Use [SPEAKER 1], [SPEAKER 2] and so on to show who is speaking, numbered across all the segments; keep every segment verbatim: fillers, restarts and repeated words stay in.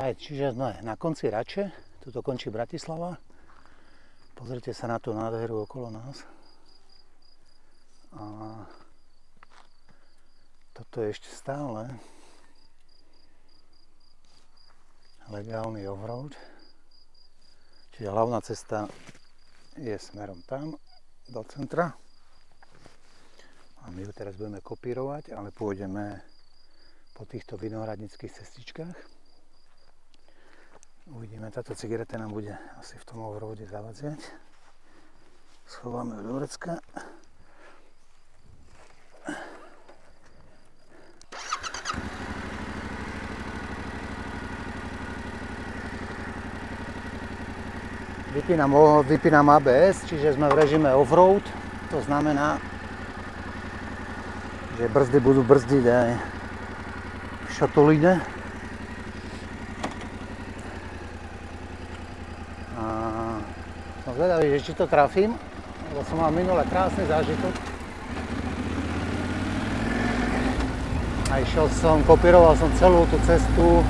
[SPEAKER 1] Alright, čiže sme na konci Rače, tuto končí Bratislava. Pozrite sa na tú nádheru okolo nás. A toto je ešte stále legálny offroad. Čiže hlavná cesta je smerom tam, do centra. A my ju teraz budeme kopírovať, ale pôjdeme po týchto vinohradnických cestičkách. Uvidíme, táto cigareta nám bude asi v tom offroade zavadzať. Schováme ju do vrecka. Vypínam, vypínam á bé es, čiže sme v režime offroad. To znamená, že brzdy budú brzdiť aj v šatolíne. A som zvedavý, že či to trafím, lebo som mal minule krásny zážitok. A išiel som, kopíroval som celú tú cestu.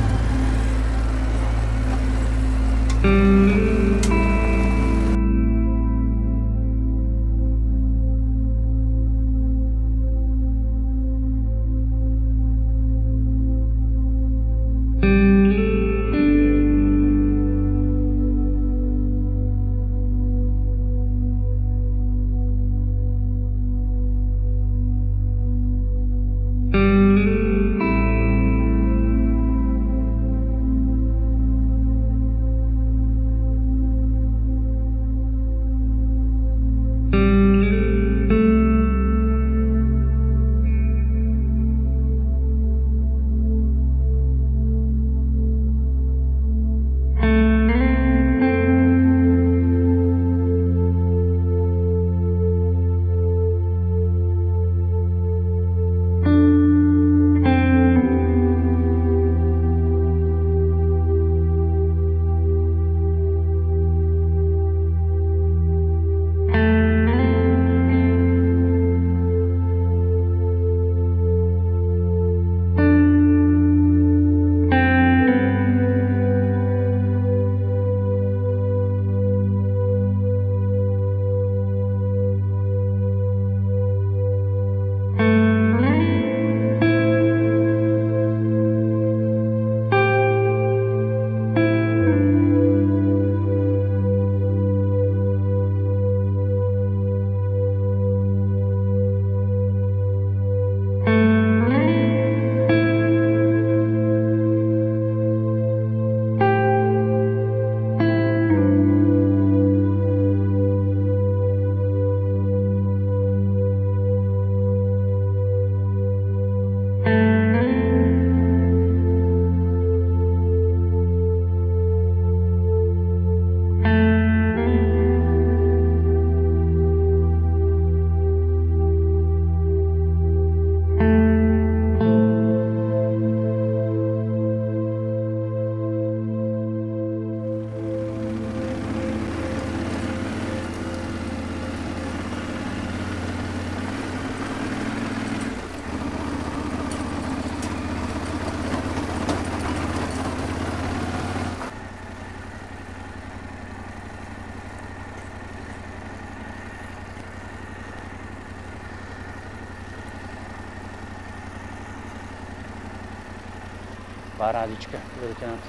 [SPEAKER 1] Parádička, vidíte na to.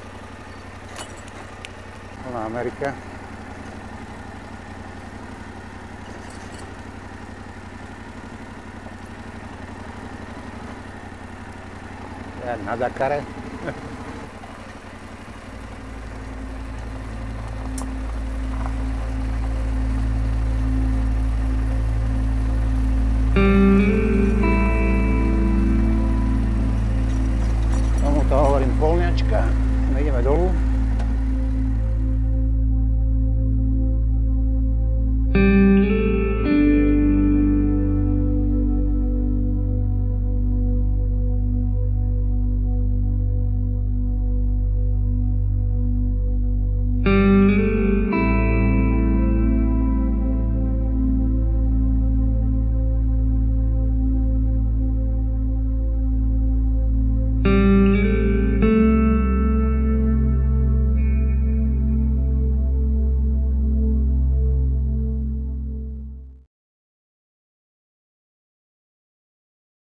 [SPEAKER 1] Plná Amerika. Jak na Dakare. Tomuto hovorím polňačka. My ideme dolu.